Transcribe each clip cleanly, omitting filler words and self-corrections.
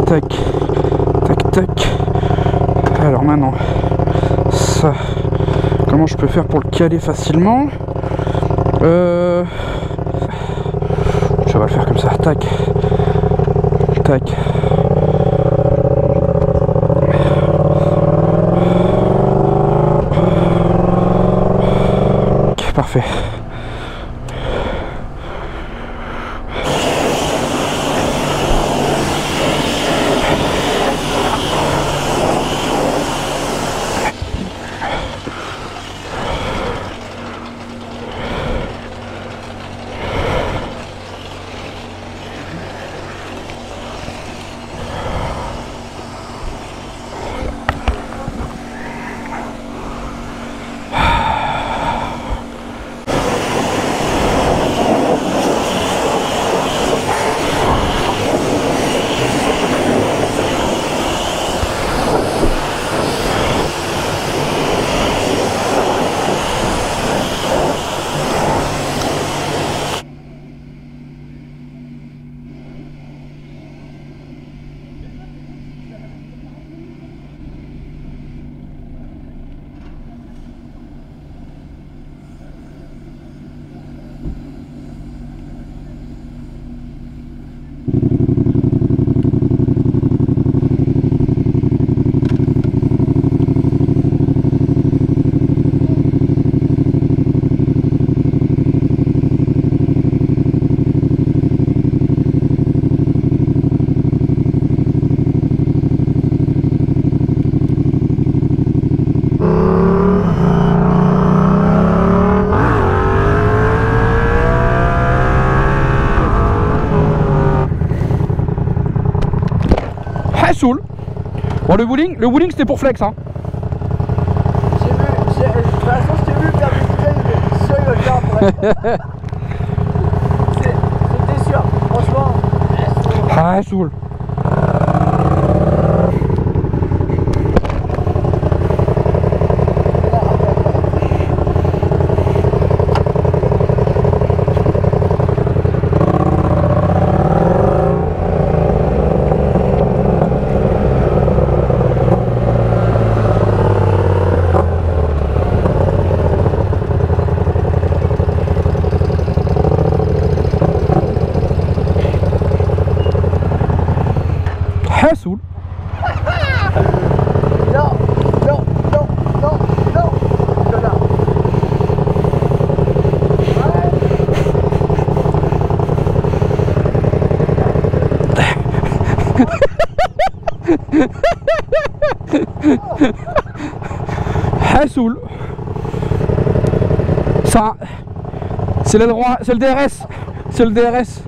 tac, tac, tac. Alors maintenant, ça, comment je peux faire pour le caler facilement? Je vais le faire comme ça, tac, tac. Ok, parfait. Soul. Bon, le bowling c'était pour flex, hein. J'ai vu, de toute façon je t'ai vu faire des bouteilles, mais sûr il va le faire après. C'était sûr, franchement. Ah, Soul. Soul. Non, non, non, non, non, connard. Soul. Ça, c'est le droit, c'est le DRS, c'est le DRS.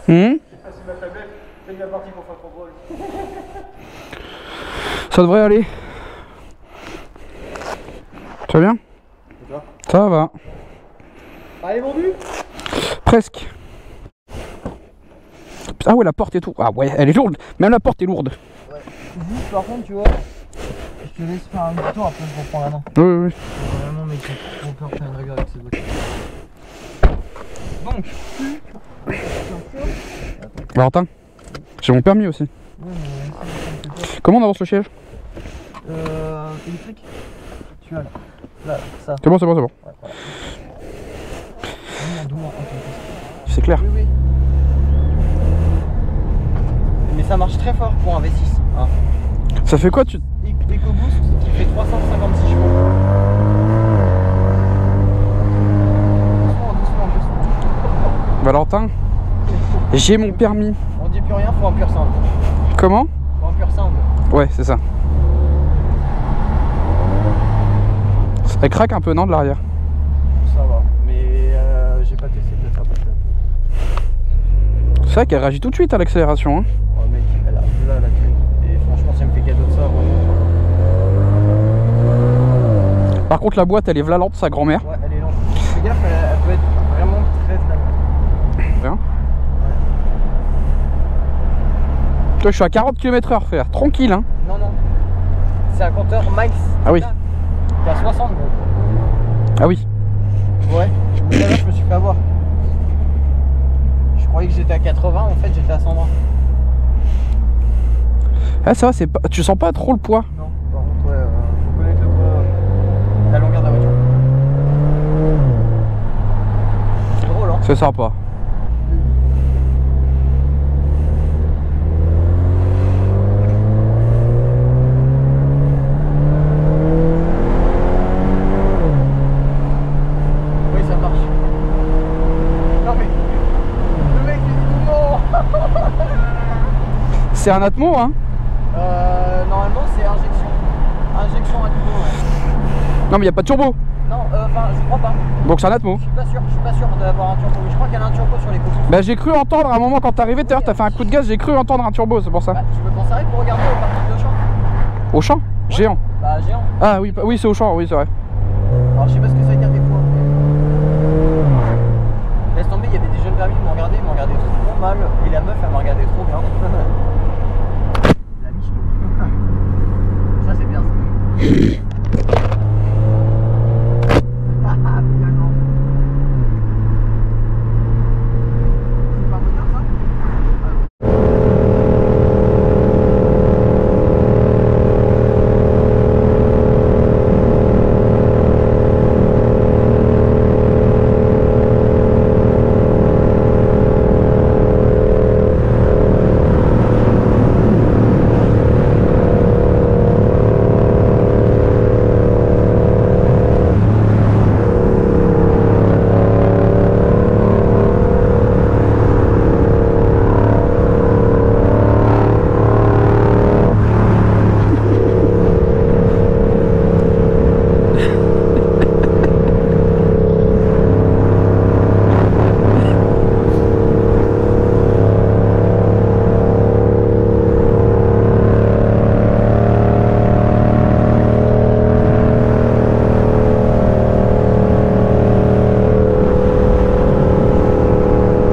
c'est ma tablette, c'est bien parti pour faire contrôle. Ça devrait aller. Tu vas bien? Et toi? Ça va. Allez, vendu? Presque. Ah ouais, la porte et tout. Ah ouais, elle est lourde. Même la porte est lourde. Ouais. Juste, par contre, tu vois, je te laisse faire un petit tour, après je reprends la main. Oui, oui, oui. Vraiment, mec, j'ai trop peur de faire une rigueur avec cette voiture. Donc, Valentin, j'ai mon permis aussi. ouais, mais Comment on avance le siège? électrique. Tu as là, ça. C'est bon, c'est bon, c'est bon. Ouais, voilà. Doucement, C'est clair. oui, oui. Mais ça marche très fort pour un V6. Hein. Ça fait quoi tu... EcoBoost qui fait 356 chevaux. Doucement. Valentin, j'ai mon permis. On dit plus rien, faut un pur sound. Comment? Faut un pur sound. Ouais, c'est ça. Elle craque un peu, non, de l'arrière? Ça va, mais j'ai pas testé de le faire passer. C'est vrai qu'elle réagit tout de suite à l'accélération. Hein. Oh mec, elle a là la thune. Et franchement, si elle me fait cadeau de ça, vraiment. Par contre, la boîte, elle est vlalente, sa grand-mère. Ouais, elle est lente. Fais gaffe, elle peut être vraiment très très lente. Rien. Toi, je suis à 40 km/h, frère. Tranquille, hein. Non, non. C'est un compteur max. Ah oui. T'es à 60 gros. Ah oui. Ouais. Tout à l'heure, je me suis fait avoir. Je croyais que j'étais à 80, en fait, j'étais à 120. Ah, ça va, c'est pas... tu sens pas trop le poids? Non, par contre, ouais, faut connaître le poids, la longueur de la voiture. C'est drôle, hein. C'est sympa. Oui, ça marche. Non, mais le mec, il dit non. C'est un Atmo, hein? Normalement, c'est injection. Injection à niveau, ouais. Non, mais il n'y a pas de turbo. Non, enfin, je crois pas. Donc c'est un Atmo. Je suis pas sûr d'avoir un turbo. Je crois qu'elle a un turbo sur les copies. Bah, j'ai cru entendre à un moment quand t'es arrivé, t'as fait un coup de gaz, j'ai cru entendre un turbo, c'est pour ça. Bah, tu veux qu'on s'arrête pour regarder au parking de champ? Au champ? Ouais. Géant. Bah, géant. Ah oui, oui c'est au champ, oui, c'est vrai. Alors, je sais pas ce que ça veut dire des fois. Laisse tomber, il y avait des jeunes permis, ils m'ont regardé trop mal. Et la meuf, elle m'a regardé trop bien. La miche. Ça, c'est bien ça. Finalement. C'est pas moteur ça?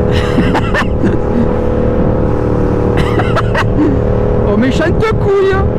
Oh, méchante couille, hein.